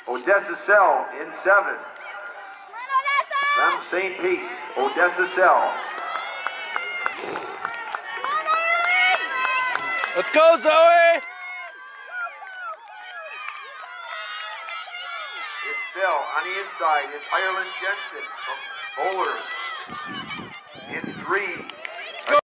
Odessa Cell in 7. From St. Pete's, Odessa Cell. Let's go, Zoe! It's Cell on the inside. It's Ireland Jensen from Bowler in 3.